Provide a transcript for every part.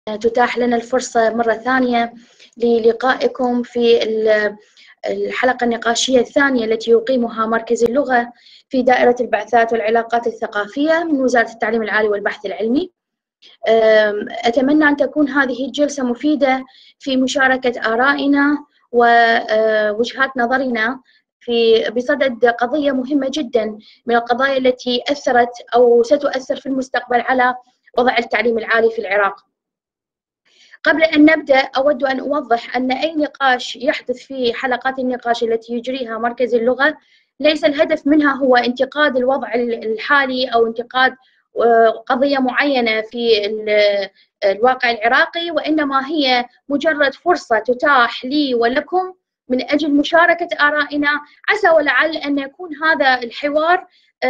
تتاح لنا الفرصة مرة ثانية للقائكم في الحلقة النقاشية الثانية التي يقيمها مركز اللغة في دائرة البعثات والعلاقات الثقافية من وزارة التعليم العالي والبحث العلمي. أتمنى أن تكون هذه الجلسة مفيدة في مشاركة آرائنا ووجهات نظرنا بصدد قضية مهمة جدا من القضايا التي أثرت أو ستؤثر في المستقبل على وضع التعليم العالي في العراق. قبل أن نبدأ أود أن أوضح أن أي نقاش يحدث في حلقات النقاش التي يجريها مركز اللغة ليس الهدف منها هو انتقاد الوضع الحالي أو انتقاد قضية معينة في الواقع العراقي، وإنما هي مجرد فرصة تتاح لي ولكم من أجل مشاركة آرائنا، عسى ولعل أن يكون هذا الحوار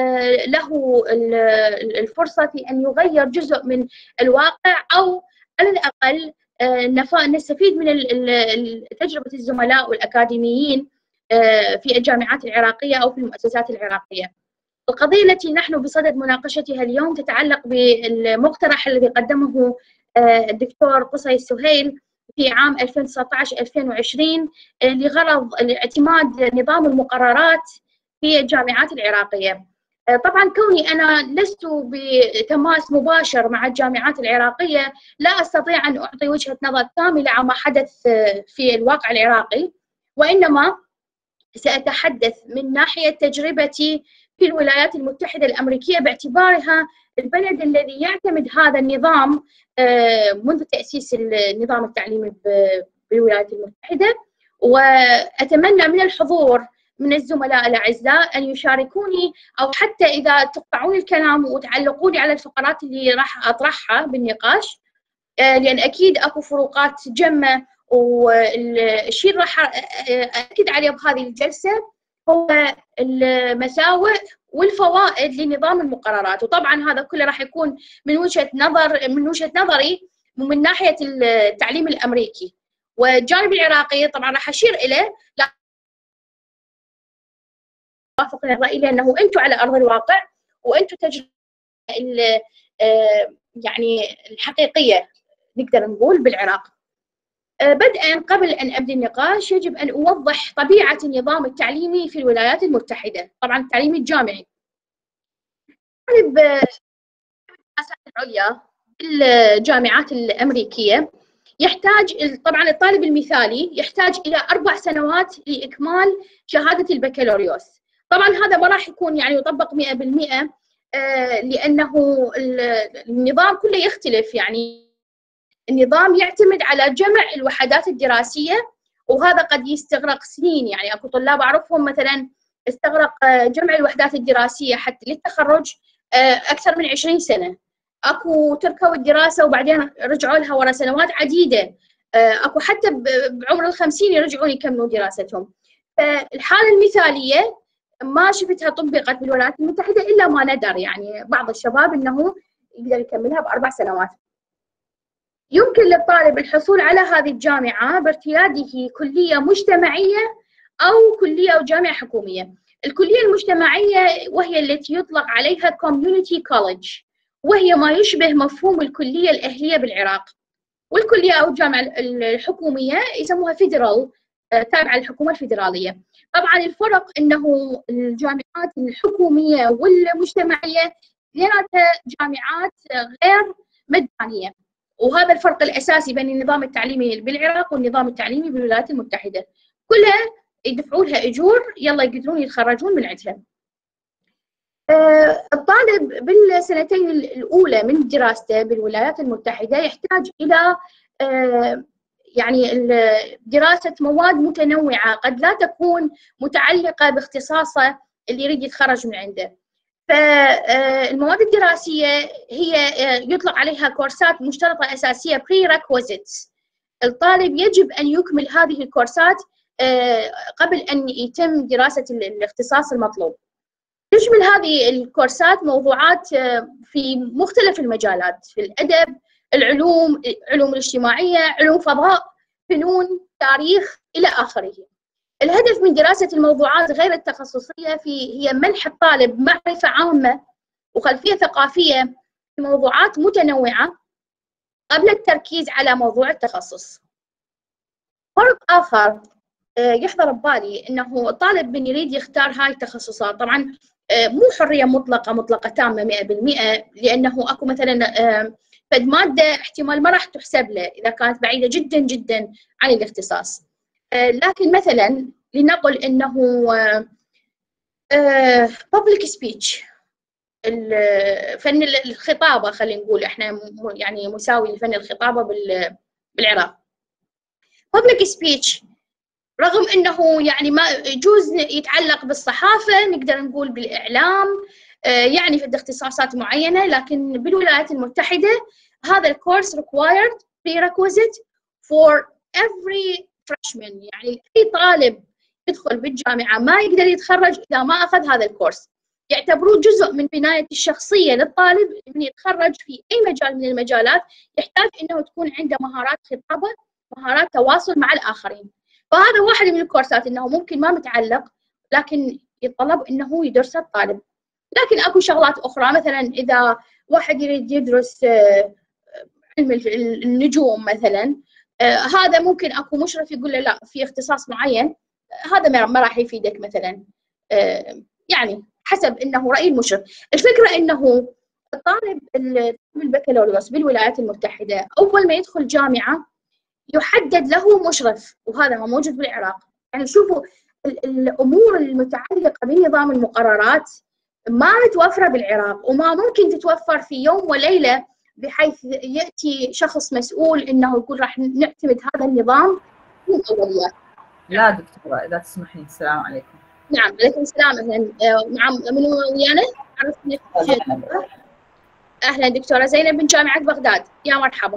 له الفرصة في أن يغير جزء من الواقع، أو على الأقل نستفيد من تجربة الزملاء والأكاديميين في الجامعات العراقية أو في المؤسسات العراقية. القضية التي نحن بصدد مناقشتها اليوم تتعلق بالمقترح الذي قدمه الدكتور قصي السهيل في عام 2019-2020 لغرض اعتماد نظام المقررات في الجامعات العراقية. طبعا كوني أنا لست بتماس مباشر مع الجامعات العراقية لا أستطيع أن أعطي وجهة نظر كاملة عما حدث في الواقع العراقي، وإنما سأتحدث من ناحية تجربتي في الولايات المتحدة الأمريكية باعتبارها البلد الذي يعتمد هذا النظام منذ تأسيس النظام التعليمي بالولايات المتحدة. وأتمنى من الحضور من الزملاء الأعزاء أن يشاركوني، أو حتى إذا تقطعون الكلام وتعلقوني على الفقرات اللي راح أطرحها بالنقاش، لأن أكيد أكو فروقات جمة، والشيء اللي راح أكد عليه بهذه الجلسة هو المساوئ والفوائد لنظام المقررات. وطبعا هذا كله راح يكون من وجهة نظري ومن ناحية التعليم الأمريكي، والجانب العراقي طبعا راح أشير إليه وافقنا الرأي لأنه أنتم على أرض الواقع وأنتم تجربة يعني الحقيقية نقدر نقول بالعراق. بدءا قبل أن أبدأ النقاش يجب أن أوضح طبيعة النظام التعليمي في الولايات المتحدة، طبعا التعليم الجامعي. طالب الدراسات العليا بالجامعات الأمريكية يحتاج، طبعا الطالب المثالي يحتاج إلى 4 سنوات لإكمال شهادة البكالوريوس. طبعا هذا ما راح يكون يعني يطبق 100%، لأنه النظام كله يختلف. يعني النظام يعتمد على جمع الوحدات الدراسية، وهذا قد يستغرق سنين. يعني أكو طلاب أعرفهم مثلا استغرق جمع الوحدات الدراسية حتى للتخرج أكثر من 20 سنة. أكو تركوا الدراسة وبعدين رجعوا لها ورا سنوات عديدة. أكو حتى بعمر ال50 يرجعون يكملوا دراستهم. فالحالة المثالية ما شفتها طبقت بالولايات المتحدة إلا ما ندر، يعني بعض الشباب أنه يقدر يكملها ب4 سنوات. يمكن للطالب الحصول على هذه الجامعة بارتياده كلية مجتمعية أو كلية أو جامعة حكومية. الكلية المجتمعية وهي التي يطلق عليها Community College، وهي ما يشبه مفهوم الكلية الأهلية بالعراق. والكلية أو الجامعة الحكومية يسموها فيدرال، تابعة للحكومة الفيدرالية. طبعا الفرق أنه الجامعات الحكومية والمجتمعية ذاتها جامعات غير مجانية، وهذا الفرق الأساسي بين النظام التعليمي بالعراق والنظام التعليمي بالولايات المتحدة. كلها يدفعوا لها أجور يلا يقدرون يتخرجون من عندها. الطالب بالسنتين الأولى من دراسته بالولايات المتحدة يحتاج إلى يعني دراسة مواد متنوعة قد لا تكون متعلقة باختصاصه اللي يريد يتخرج من عنده. فالمواد الدراسية هي يطلق عليها كورسات مشترطة أساسية prerequisites. الطالب يجب أن يكمل هذه الكورسات قبل أن يتم دراسة الاختصاص المطلوب. تشمل هذه الكورسات موضوعات في مختلف المجالات، في الأدب، العلوم، علوم الاجتماعية، علوم فضاء، فنون، تاريخ إلى آخره. الهدف من دراسة الموضوعات غير التخصصية هي منح الطالب معرفة عامة وخلفية ثقافية في موضوعات متنوعة قبل التركيز على موضوع التخصص. فرق آخر يحضر ببالي أنه الطالب من يريد يختار هاي التخصصات، طبعا مو حرية مطلقة تامة 100%، لأنه أكو مثلا فد مادة احتمال ما راح تحسب له إذا كانت بعيدة جدا جدا عن الاختصاص. لكن مثلا لنقل أنه public speech، فن الخطابة، خلينا نقول احنا يعني مساوي لفن الخطابة بالعراق. public speech رغم انه يعني ما يجوز يتعلق بالصحافة، نقدر نقول بالاعلام، يعني في اختصاصات معينة، لكن بالولايات المتحدة هذا الكورس required prerequisite for every freshman، يعني اي طالب يدخل بالجامعة ما يقدر يتخرج اذا ما اخذ هذا الكورس. يعتبروه جزء من بناية الشخصية للطالب من يتخرج في اي مجال من المجالات، يحتاج انه تكون عنده مهارات خطابة، مهارات تواصل مع الاخرين. فهذا واحد من الكورسات انه ممكن ما متعلق، لكن يتطلب انه يدرسه الطالب. لكن اكو شغلات اخرى، مثلا اذا واحد يريد يدرس علم النجوم مثلا، هذا ممكن اكو مشرف يقول له لا في اختصاص معين هذا ما راح يفيدك مثلا، يعني حسب انه راي المشرف. الفكره انه الطالب البكالوريوس بالولايات المتحده اول ما يدخل جامعه يحدد له مشرف، وهذا ما موجود بالعراق. يعني شوفوا الامور المتعلقه بنظام المقررات ما متوفره بالعراق، وما ممكن تتوفر في يوم وليله بحيث ياتي شخص مسؤول انه يقول راح نعتمد هذا النظام من اوليات. لا دكتوره اذا تسمحين. السلام عليكم. نعم عليكم السلام. اهلا، نعم من ويانا؟ عرفني. اهلا دكتوره زينب من جامعه بغداد، يا مرحبا.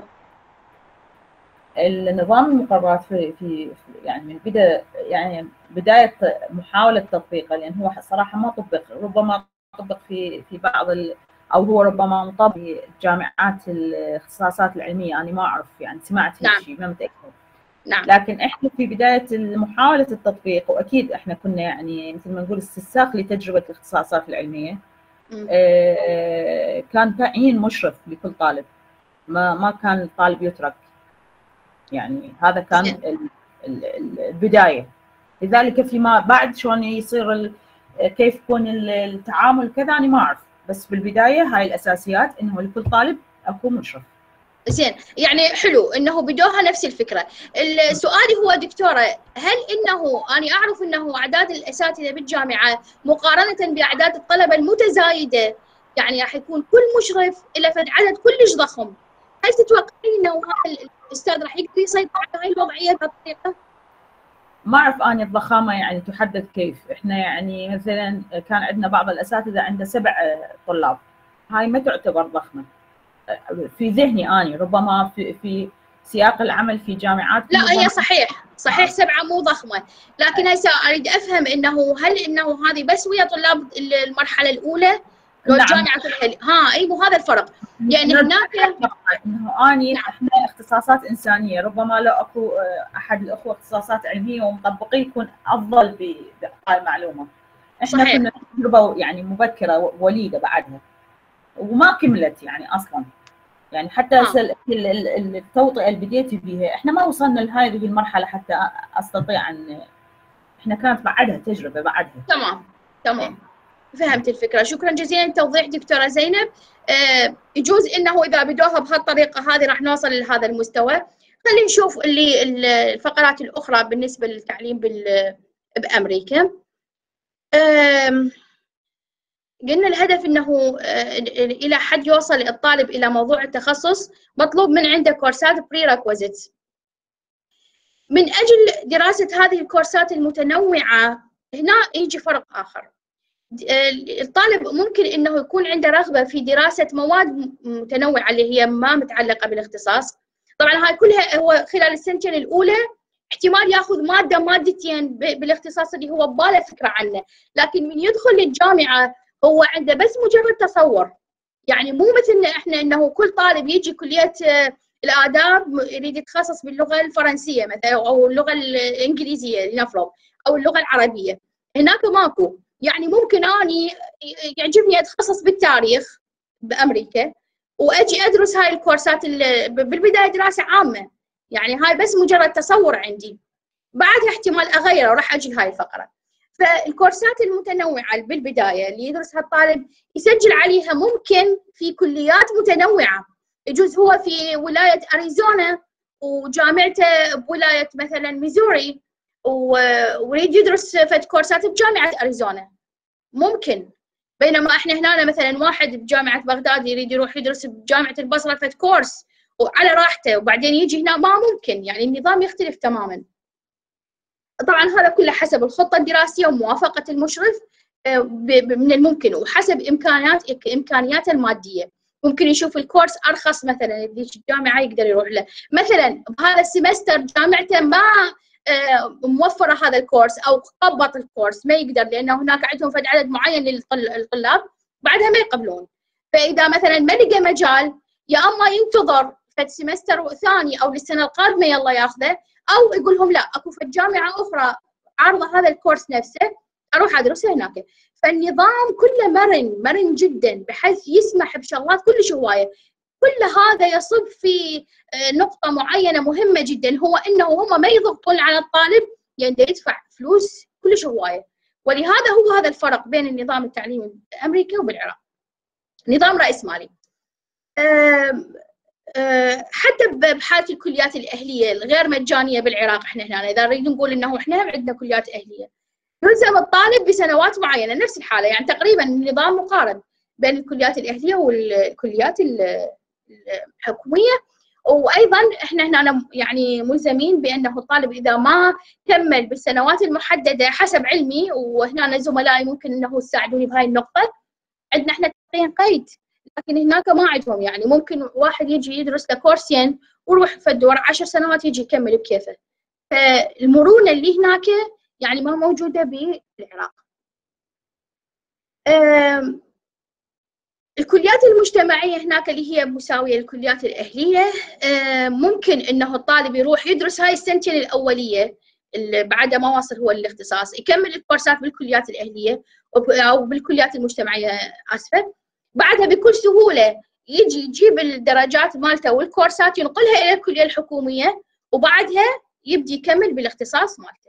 النظام المقررات في يعني من بدايه محاوله تطبيقه، لان هو صراحه ما طبق، ربما طبق في بعض او هو ربما مطبق في جامعات الاختصاصات العلميه، انا ما اعرف، يعني سمعت هالشيء ما متاكد. نعم. لكن احنا في بدايه محاوله التطبيق، واكيد احنا كنا يعني مثل ما نقول استنساخ لتجربه الاختصاصات العلميه، كان تعيين مشرف لكل طالب، ما كان الطالب يترك، يعني هذا كان البدايه. لذلك فيما بعد شلون يصير كيف يكون التعامل كذا انا ما اعرف، بس بالبدايه هاي الاساسيات انه لكل طالب اكون مشرف. زين، يعني حلو انه بدوها نفس الفكره. السؤال هو دكتوره، هل انه انا اعرف انه اعداد الاساتذه بالجامعه مقارنه باعداد الطلبه المتزايده، يعني راح يكون كل مشرف له فد عدد كلش ضخم، هل تتوقعين انه هذا الاستاذ راح يقدر يسيطر على هاي الوضعيه بهالطريقه؟ ما اعرف اني الضخامه يعني تحدد كيف. احنا يعني مثلا كان عندنا بعض الاساتذه عنده 7 طلاب، هاي ما تعتبر ضخمه في ذهني اني، ربما في سياق العمل في جامعات. لا هي صحيح 7 مو ضخمه، لكن هسه اريد افهم انه هل انه هذه بس ويا طلاب المرحله الاولى لو الجامعه كلها؟ اي مو هذا الفرق، يعني هناك انه اني احنا اختصاصات انسانيه، ربما لو اكو احد الاخوه اختصاصات علميه ومطبقين يكون افضل بهاي المعلومه. احنا كنا تجربه يعني مبكره وليده بعدها وما كملت يعني اصلا، يعني حتى التوطئه اللي بديتي بيها احنا ما وصلنا لهذه المرحله حتى استطيع ان احنا كانت بعدها تجربه بعدها. تمام فهمت الفكره. شكرا جزيلا للتوضيح دكتوره زينب. يجوز انه اذا بدوها بهالطريقه هذه راح نوصل لهذا المستوى. خلينا نشوف اللي الفقرات الاخرى بالنسبه للتعليم بامريكا. قلنا الهدف انه الى حد يوصل الطالب الى موضوع التخصص مطلوب من عنده كورسات prerequisites. من اجل دراسه هذه الكورسات المتنوعه هنا يجي فرق اخر. الطالب ممكن انه يكون عنده رغبه في دراسه مواد متنوعه اللي هي ما متعلقه بالاختصاص. طبعا هاي كلها هو خلال السنتين الاولى احتمال ياخذ ماده مادتين بالاختصاص اللي هو بباله فكره عنه، لكن من يدخل للجامعه هو عنده بس مجرد تصور. يعني مو مثلنا احنا انه كل طالب يجي كليه الاداب يريد يتخصص باللغه الفرنسيه مثلا او اللغه الانجليزيه لنفرض او اللغه العربيه، هناك ماكو. يعني ممكن اني يعجبني اتخصص بالتاريخ بامريكا، واجي ادرس هاي الكورسات بالبدايه دراسه عامه، يعني هاي بس مجرد تصور عندي، بعدها احتمال اغيره وراح اجي لهاي الفقره. فالكورسات المتنوعه بالبدايه اللي يدرسها الطالب يسجل عليها ممكن في كليات متنوعه، يجوز هو في ولايه اريزونا وجامعته بولايه مثلا ميزوري ويريد يدرس فد كورسات بجامعه اريزونا ممكن، بينما احنا هنا مثلا واحد بجامعه بغداد يريد يروح يدرس بجامعه البصره فد كورس وعلى راحته وبعدين يجي هنا، ما ممكن، يعني النظام يختلف تماما. طبعا هذا كله حسب الخطه الدراسيه وموافقه المشرف من الممكن وحسب امكانياته الماديه. ممكن يشوف الكورس ارخص مثلا اللي الجامعه يقدر يروح له، مثلا بهذا السمستر جامعته ما موفره هذا الكورس او قبط الكورس ما يقدر، لانه هناك عندهم فد عدد معين للطلاب بعدها ما يقبلون. فاذا مثلا ما لقى مجال، يا اما ينتظر فد سمستر ثاني او للسنه القادمه يلا ياخذه، او يقول لهم لا اكو في جامعه اخرى عارضه هذا الكورس نفسه اروح ادرسه هناك. فالنظام كله مرن جدا بحيث يسمح بشغلات كلش هوايه. كل هذا يصب في نقطه معينه مهمه جدا، هو انه هم ما يضغطون على الطالب يعني يدفع فلوس كلش هوايه. ولهذا هو هذا الفرق بين النظام التعليمي بامريكا وبالعراق، نظام رأسمالي. حتى بحاله الكليات الاهليه الغير مجانيه بالعراق، احنا هنا اذا نريد نقول انه احنا عندنا كليات اهليه يلزم الطالب بسنوات معينه، نفس الحاله يعني تقريبا النظام مقارب بين الكليات الاهليه والكليات الحكوميه. وايضا احنا هنا يعني ملزمين بانه الطالب اذا ما كمل بالسنوات المحدده حسب علمي، وهنا زملائي ممكن انه يساعدوني بهاي النقطه، عندنا احنا قيد، لكن هناك ما عندهم، يعني ممكن واحد يجي يدرس له كورسين ويروح فدور 10 سنوات يجي يكمل بكيفه. فالمرونه اللي هناك يعني ما موجوده بالعراق. الكليات المجتمعيه هناك اللي هي مساويه للكليات الاهليه، ممكن انه الطالب يروح يدرس هاي السنتين الاوليه اللي بعد ما واصل هو الاختصاص، يكمل الكورسات بالكليات الاهليه او بالكليات المجتمعيه اسفه، بعدها بكل سهوله يجي يجيب الدرجات مالته والكورسات ينقلها الى الكليه الحكوميه، وبعدها يبدي يكمل بالاختصاص مالته.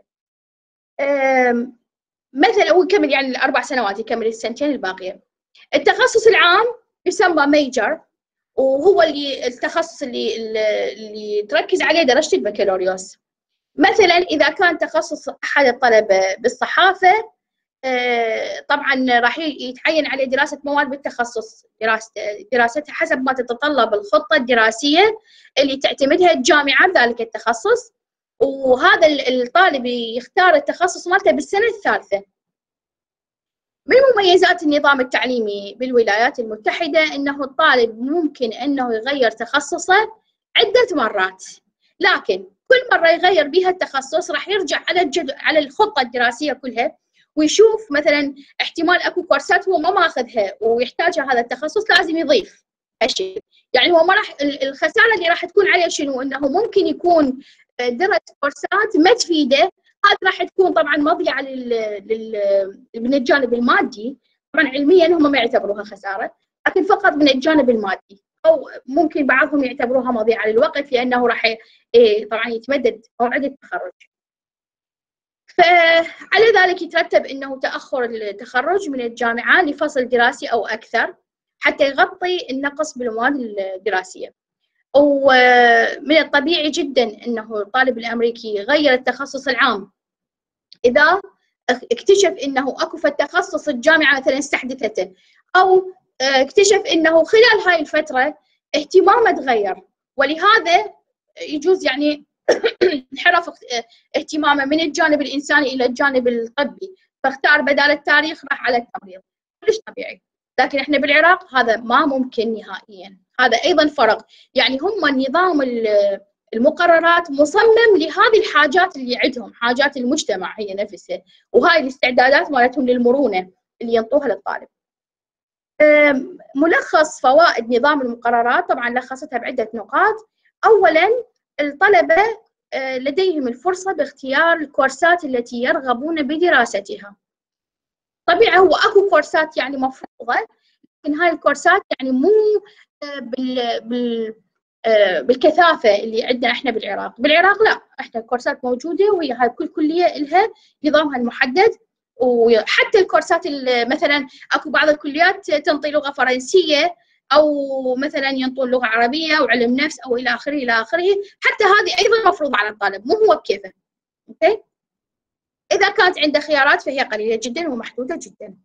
مثلا هو يكمل يعني الاربع سنوات، يكمل السنتين الباقيه. التخصص العام يسمى ميجر، وهو اللي التخصص اللي تركز عليه درجه البكالوريوس. مثلا اذا كان تخصص احد الطلبه بالصحافه، طبعا راح يتعين عليه دراسه مواد بالتخصص، دراستها حسب ما تتطلب الخطه الدراسيه اللي تعتمدها الجامعه بذلك التخصص، وهذا الطالب يختار التخصص مالته بالسنه الثالثه. من مميزات النظام التعليمي بالولايات المتحده انه الطالب ممكن انه يغير تخصصه عده مرات، لكن كل مره يغير بها التخصص راح يرجع على الخطه الدراسيه كلها ويشوف مثلا احتمال اكو كورسات هو ما ماخذها ويحتاجها هذا التخصص لازم يضيف هالشيء. يعني هو ما راح الخساره اللي راح تكون عليه شنو؟ انه ممكن يكون درس كورسات ما تفيده، هذا راح تكون طبعا مضيعه من الجانب المادي، طبعا علميا هم ما يعتبروها خساره، لكن فقط من الجانب المادي، او ممكن بعضهم يعتبروها مضيعه للوقت لانه راح طبعا يتمدد موعد التخرج. فعلى ذلك يترتب انه تاخر التخرج من الجامعه لفصل دراسي او اكثر حتى يغطي النقص بالمواد الدراسيه. ومن الطبيعي جدا انه الطالب الامريكي يغير التخصص العام اذا اكتشف انه اكو في التخصص الجامعه مثلا استحدثته، او اكتشف انه خلال هاي الفتره اهتمامه تغير، ولهذا يجوز يعني انحرف اهتمامه من الجانب الانساني الى الجانب الطبي، فاختار بدال التاريخ راح على التمريض، كلش طبيعي. لكن احنا بالعراق هذا ما ممكن نهائيا، هذا ايضا فرق. يعني هم النظام المقررات مصمم لهذه الحاجات اللي عندهم، حاجات المجتمع هي نفسها، وهاي الاستعدادات مالتهم للمرونه اللي ينطوها للطالب. ملخص فوائد نظام المقررات طبعا لخصتها بعده نقاط. اولا الطلبه لديهم الفرصه باختيار الكورسات التي يرغبون بدراستها. طبيعي هو اكو كورسات يعني مفروضه، لكن هاي الكورسات يعني مو بالكثافه اللي عندنا احنا بالعراق. بالعراق لا، احنا الكورسات موجوده، وهي هاي كل كليه لها نظامها المحدد. وحتى الكورسات مثلا اكو بعض الكليات تنطي لغه فرنسيه، او مثلا ينطون لغه عربيه وعلم نفس او الى اخره الى اخره، حتى هذه ايضا مفروض على الطالب، مو هو بكيفه. اوكي، اذا كانت عنده خيارات فهي قليله جدا ومحدوده جدا.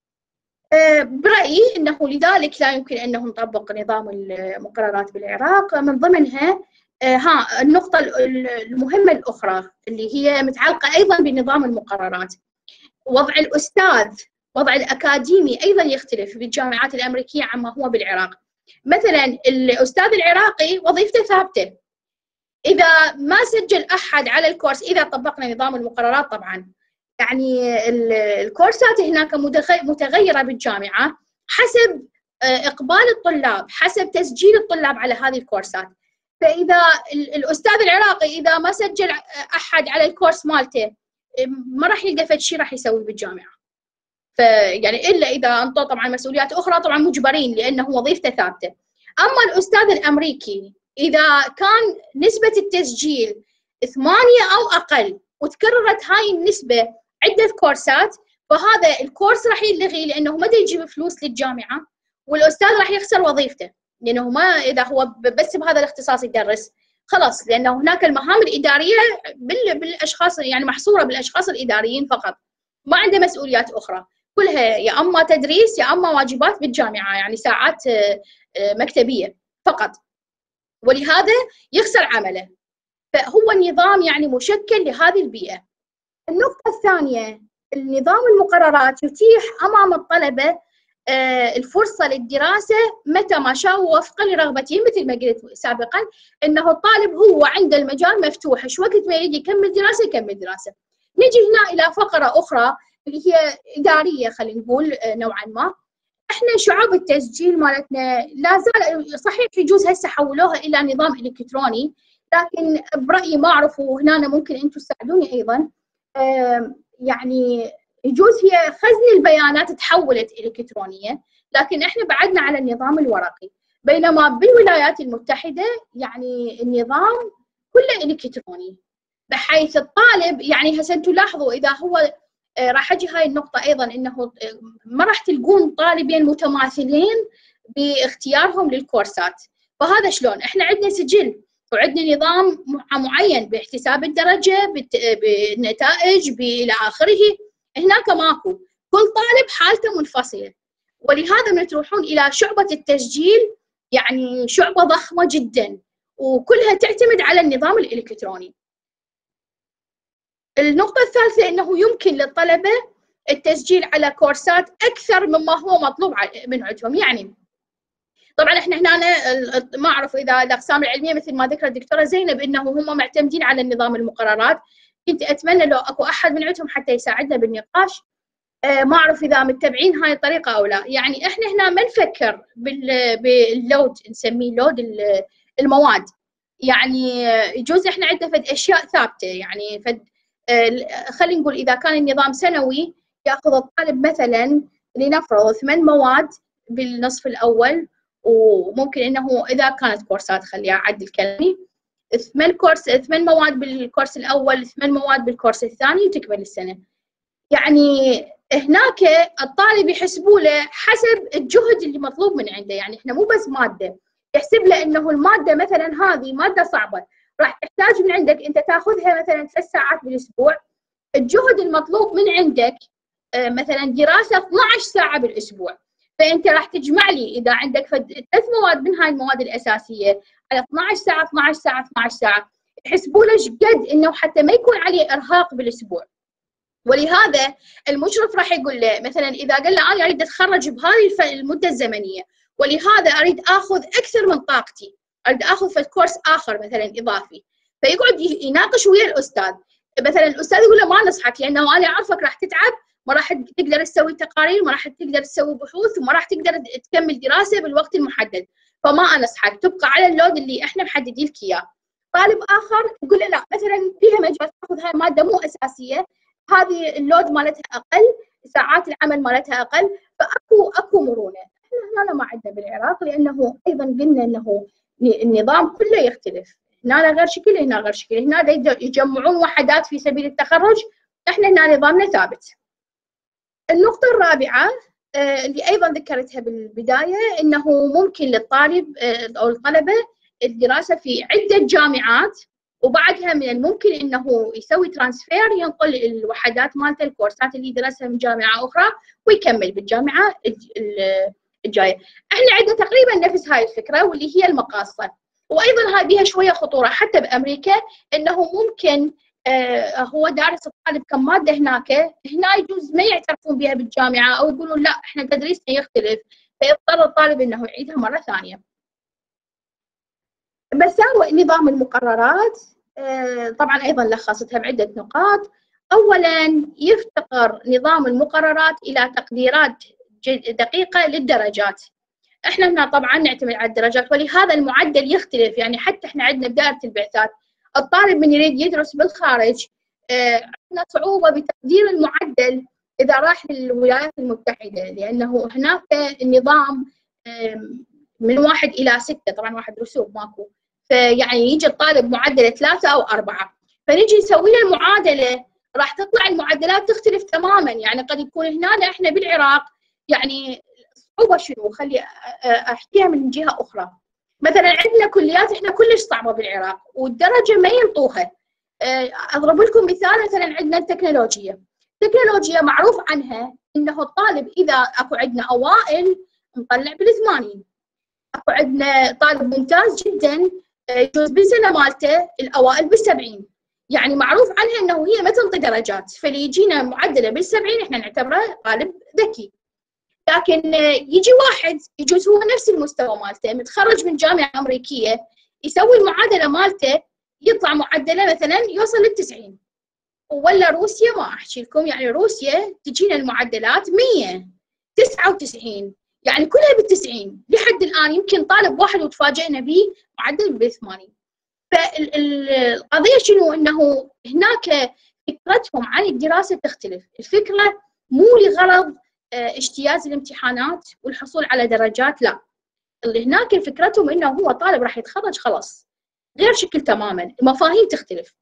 برأيي أنه لذلك لا يمكن أنه نطبق نظام المقررات بالعراق. من ضمنها النقطة المهمة الأخرى اللي هي متعلقة أيضا بنظام المقررات، وضع الأستاذ، وضع الأكاديمي أيضا يختلف بالجامعات الأمريكية عما هو بالعراق. مثلا الأستاذ العراقي وظيفته ثابتة، إذا ما سجل أحد على الكورس، إذا طبقنا نظام المقررات طبعا، يعني الكورسات هناك متغيرة بالجامعة حسب إقبال الطلاب، حسب تسجيل الطلاب على هذه الكورسات. فإذا الأستاذ العراقي إذا ما سجل أحد على الكورس مالته، ما راح يلقى فد شيء راح يسوي بالجامعة. فيعني إلا إذا أنطوا طبعا مسؤوليات أخرى، طبعا مجبرين لأنه وظيفته ثابتة. أما الأستاذ الأمريكي إذا كان نسبة التسجيل 8 أو أقل وتكررت هاي النسبة عدة كورسات، فهذا الكورس راح يلغي، لأنه ما يجيب فلوس للجامعة، والأستاذ راح يخسر وظيفته، لأنه ما إذا هو بس بهذا الاختصاص يدرس خلاص، لأنه هناك المهام الإدارية بالأشخاص، يعني محصورة بالأشخاص الإداريين فقط، ما عنده مسؤوليات أخرى، كلها يا أما تدريس يا أما واجبات بالجامعة، يعني ساعات مكتبية فقط، ولهذا يخسر عمله. فهو النظام يعني مشكل لهذه البيئة. النقطة الثانية، النظام المقررات يتيح أمام الطلبة الفرصة للدراسة متى ما شاء وفقا لرغبتهم، مثل ما قلت سابقا أنه الطالب هو عنده المجال مفتوح، شو وقت ما يريد يكمل دراسة يكمل دراسة. نجي هنا إلى فقرة أخرى اللي هي إدارية، خلينا نقول نوعا ما. احنا شعوب التسجيل مالتنا لا زال صحيح يجوز هسه حولوها إلى نظام إلكتروني، لكن برأيي ما أعرف، وهنا ممكن أنتم تساعدوني أيضا، يعني يجوز هي خزن البيانات تحولت إلكترونية، لكن احنا بعدنا على النظام الورقي، بينما بالولايات المتحدة يعني النظام كله إلكتروني، بحيث الطالب يعني هسه انتم لاحظوا إذا هو راح اجي هاي النقطة أيضا، إنه ما راح تلقون طالبين متماثلين باختيارهم للكورسات. فهذا شلون؟ احنا عندنا سجل وعندنا نظام معين باحتساب الدرجة بالنتائج إلى آخره، هناك ماكو، كل طالب حالته منفصلة، ولهذا من تروحون إلى شعبة التسجيل، يعني شعبة ضخمة جدا وكلها تعتمد على النظام الإلكتروني. النقطة الثالثة أنه يمكن للطلبة التسجيل على كورسات أكثر مما هو مطلوب من عندهم. يعني طبعا احنا هنا ما اعرف اذا الاقسام العلميه مثل ما ذكرت الدكتوره زينب انه هم معتمدين على النظام المقررات، كنت اتمنى لو اكو احد من عندهم حتى يساعدنا بالنقاش. ما اعرف اذا متبعين هاي الطريقه او لا. يعني احنا هنا ما نفكر باللود، نسميه لود المواد، يعني يجوز احنا عندنا فد اشياء ثابته، يعني فد خلينا نقول اذا كان النظام سنوي ياخذ الطالب مثلا لنفرض 8 مواد بالنصف الاول، وممكن انه اذا كانت كورسات، خليها اعدل كلامي، 8 مواد بالكورس الاول، 8 مواد بالكورس الثاني، وتكمل السنه. يعني هناك الطالب يحسبوا له حسب الجهد اللي مطلوب من عنده، يعني احنا مو بس ماده، يحسب له انه الماده مثلا هذه ماده صعبه راح تحتاج من عندك انت تاخذها مثلا 3 ساعات بالاسبوع، الجهد المطلوب من عندك مثلا دراسه 12 ساعه بالاسبوع، فانت راح تجمع لي اذا عندك 3 مواد من هاي المواد الاساسيه على 12 ساعه 12 ساعه 12 ساعه، يحسبوا له قد انه حتى ما يكون عليه ارهاق بالاسبوع. ولهذا المشرف راح يقول له مثلا اذا قال له انا اريد اتخرج بهذه المده الزمنيه، ولهذا اريد اخذ اكثر من طاقتي، اريد اخذ في كورس اخر مثلا اضافي، فيقعد يناقش ويا الاستاذ. مثلا الاستاذ يقول له ما نصحك لانه انا اعرفك راح تتعب، ما راح تقدر تسوي تقارير، ما راح تقدر تسوي بحوث، وما راح تقدر تكمل دراسه بالوقت المحدد، فما انصحك، تبقى على اللود اللي احنا محددين لك اياه. طالب اخر يقول له لا، مثلا فيها مجال تاخذ هاي الماده مو اساسيه، هذه اللود مالتها اقل، ساعات العمل مالتها اقل، فاكو مرونه. احنا هنا ما عندنا بالعراق، لانه ايضا قلنا انه النظام كله يختلف، هنا غير شكل هنا غير شكل، هنا يجمعون وحدات في سبيل التخرج، احنا هنا نظامنا ثابت. النقطة الرابعة اللي ايضا ذكرتها بالبداية، انه ممكن للطالب او الطلبة الدراسة في عدة جامعات، وبعدها من الممكن انه يسوي ترانسفير، ينقل الوحدات مالته الكورسات اللي درسها من جامعة اخرى ويكمل بالجامعة الجاية. احنا عندنا تقريبا نفس هاي الفكرة واللي هي المقاصة، وايضا هاي بها شوية خطورة حتى بامريكا، انه ممكن هو دارس الطالب كم مادة هنا يجوز ما يعترفون بها بالجامعة، او يقولون لا احنا تدريسنا يختلف، فيضطر الطالب انه يعيدها مرة ثانية. مساوئ نظام المقررات طبعا ايضا لخصتها بعدة نقاط. اولا يفتقر نظام المقررات الى تقديرات دقيقة للدرجات. احنا هنا طبعا نعتمد على الدرجات، ولهذا المعدل يختلف. يعني حتى احنا عندنا بداية البعثات الطالب من يريد يدرس بالخارج عندنا صعوبة بتقدير المعدل إذا راح للولايات المتحدة، لأنه هناك النظام من 1 إلى 6، طبعا واحد رسوب ماكو، فيعني يجي الطالب معدله 3 أو 4، فنجي نسوي له المعادلة راح تطلع المعدلات تختلف تماما. يعني قد يكون هنا احنا بالعراق يعني صعوبة شنو، خلي أحكيها من جهة أخرى. مثلا عندنا كليات احنا كلش صعبة بالعراق والدرجة ما ينطوها. اضرب لكم مثال، مثلا عندنا التكنولوجيا معروف عنها انه الطالب اذا اكو عندنا اوائل نطلع بال80، اكو عندنا طالب ممتاز جدا يجوز بالسنه مالته الاوائل بال70، يعني معروف عنها انه هي ما تنطي درجات، فاللي يجينا معدله بال70 احنا نعتبره طالب ذكي. لكن يجي واحد يجوز هو نفس المستوى مالته متخرج من جامعه امريكيه، يسوي المعادله مالته يطلع معدله مثلا يوصل لل90، ولا روسيا ما احكي لكم، يعني روسيا تجينا المعدلات 199، يعني كلها بال90 لحد الان. يمكن طالب واحد وتفاجئنا به معدل ب80. فالقضيه شنو، انه هناك فكرتهم عن الدراسه تختلف. الفكره مو لغرض اجتياز الامتحانات والحصول على درجات، لا، اللي هناك فكرتهم انه هو طالب راح يتخرج خلاص، غير شكل تماما، المفاهيم تختلف.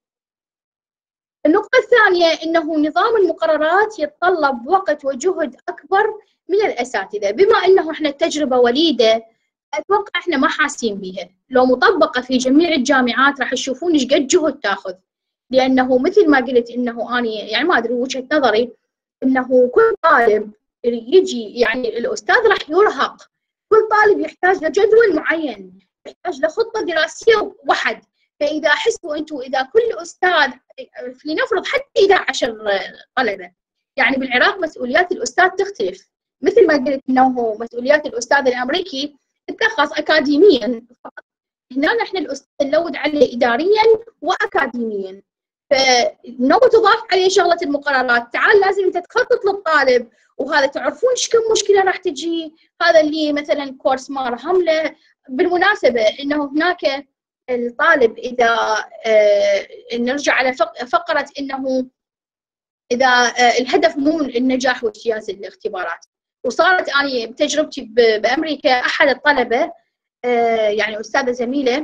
النقطة الثانية انه نظام المقررات يتطلب وقت وجهد اكبر من الاساتذة، بما انه احنا التجربة وليدة اتوقع احنا ما حاسين بها. لو مطبقة في جميع الجامعات راح تشوفون ايش قد جهد تاخذ، لانه مثل ما قلت انه اني يعني ما ادري وجهة نظري انه كل طالب يجي يعني الاستاذ راح يرهق، كل طالب يحتاج لجدول معين، يحتاج لخطة دراسية واحد. فاذا حسوا انتم اذا كل استاذ لنفرض حتى 11 طلبه، يعني بالعراق مسؤوليات الاستاذ تختلف، مثل ما قلت انه مسؤوليات الاستاذ الامريكي تتلخص اكاديميا فقط، هنا نحن الاستاذ نلود عليه اداريا واكاديميا. فنو تضاف عليه شغله المقررات، تعال لازم انت تخطط للطالب، وهذا تعرفون ايش كم مشكله راح تجي، هذا اللي مثلا كورس ما رهم له. بالمناسبه انه هناك الطالب اذا نرجع على فقره انه اذا الهدف مو النجاح واجتياز الاختبارات، وصارت اني بتجربتي بامريكا احد الطلبه يعني استاذه زميله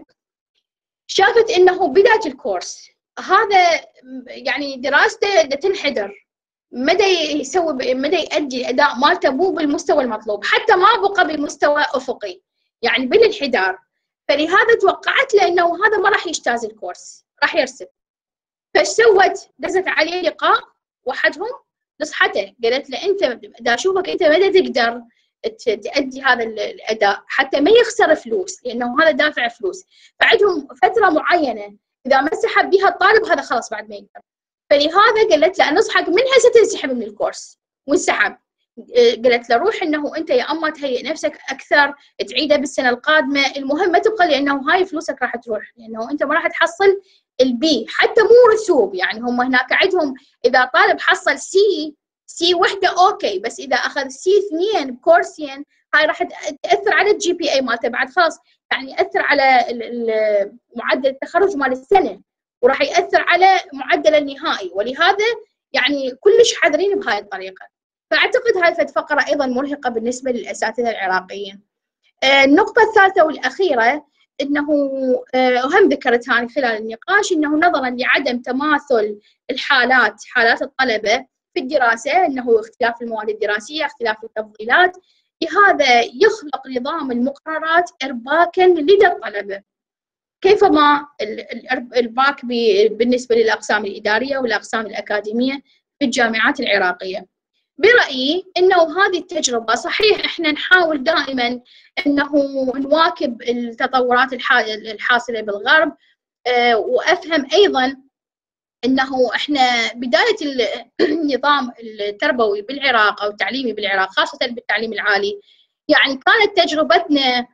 شافت انه بدايه الكورس هذا يعني دراسته تنحدر، مدى يؤدي الاداء مالته مو بالمستوى المطلوب، حتى ما بقى بمستوى افقي، يعني بالانحدار. فلهذا توقعت له انه هذا ما راح يجتاز الكورس، راح يرسب. فايش سوت؟ دزت عليه لقاء وحدهم، نصحته قالت له انت دا اشوفك انت مدى تقدر تؤدي هذا الاداء حتى ما يخسر فلوس، لانه هذا دافع فلوس. فعندهم فتره معينه اذا ما سحب بها الطالب هذا خلاص بعد ما يقدر. فلهذا قالت له انصحك من هسه تنسحب من الكورس، وانسحب. قالت له روح انه انت يا اما تهيئ نفسك اكثر تعيده بالسنه القادمه، المهم ما تبقى، لانه هاي فلوسك راح تروح، لانه انت ما راح تحصل البي حتى مو رسوب. يعني هم هناك عندهم اذا طالب حصل سي وحده اوكي، بس اذا اخذ سي 2 بكورسين هاي راح تاثر على الجي بي اي مالته بعد خلاص، يعني ياثر على معدل التخرج مال السنه، وراح ياثر على معدل النهائي. ولهذا يعني كلش حذرين بهاي الطريقه. فأعتقد هذه فقرة أيضا مرهقة بالنسبة للأساتذة العراقيين. النقطة الثالثة والأخيرة أنه وهم ذكرت هذه خلال النقاش، أنه نظرا لعدم تماثل حالات الطلبة في الدراسة، أنه اختلاف المواد الدراسية، اختلاف التفضيلات، لهذا يخلق نظام المقررات إرباكاً لدى الطلبة، كيفما الإرباك بالنسبة للأقسام الإدارية والأقسام الأكاديمية في الجامعات العراقية. برأيي أنه هذه التجربة صحيح إحنا نحاول دائماً أنه نواكب التطورات الحاصلة بالغرب، وأفهم أيضاً أنه إحنا بداية النظام التربوي بالعراق أو التعليمي بالعراق خاصة بالتعليم العالي، يعني كانت تجربتنا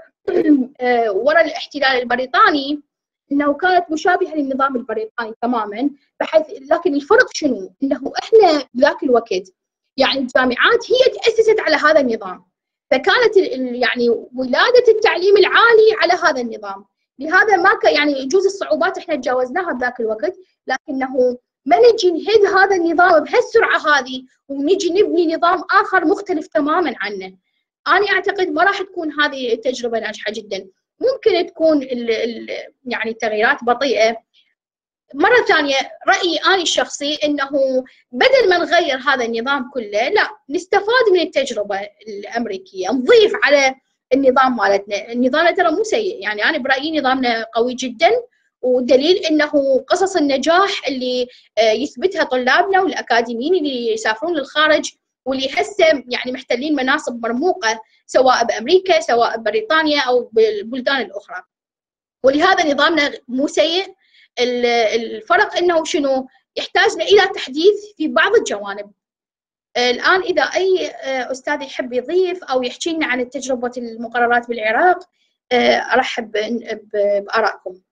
وراء الاحتلال البريطاني أنه كانت مشابهة للنظام البريطاني تماماً، بحيث لكن الفرق شنو؟ أنه إحنا ذاك الوقت يعني الجامعات هي تأسست على هذا النظام، فكانت يعني ولادة التعليم العالي على هذا النظام، لهذا ما يعني يجوز الصعوبات احنا تجاوزناها بذاك الوقت، لكنه ما نجي نهد هذا النظام بهالسرعة هذه ونجي نبني نظام آخر مختلف تماماً عنه. أنا أعتقد ما راح تكون هذه التجربة ناجحة جداً، ممكن تكون يعني التغييرات بطيئة. مرة ثانية رأيي أنا الشخصي أنه بدل ما نغير هذا النظام كله، لا نستفاد من التجربة الأمريكية، نضيف على النظام مالتنا. النظام ترى مو سيء، يعني أنا برأيي نظامنا قوي جدا، ودليل أنه قصص النجاح اللي يثبتها طلابنا والأكاديميين اللي يسافرون للخارج واللي هسه يعني محتلين مناصب مرموقة سواء بأمريكا سواء ببريطانيا أو بالبلدان الأخرى. ولهذا نظامنا مو سيء، الفرق انه شنو يحتاج الى تحديث في بعض الجوانب. الان اذا اي استاذ يحب يضيف او يحكي لنا عن تجربه المقررات بالعراق، ارحب بارائكم.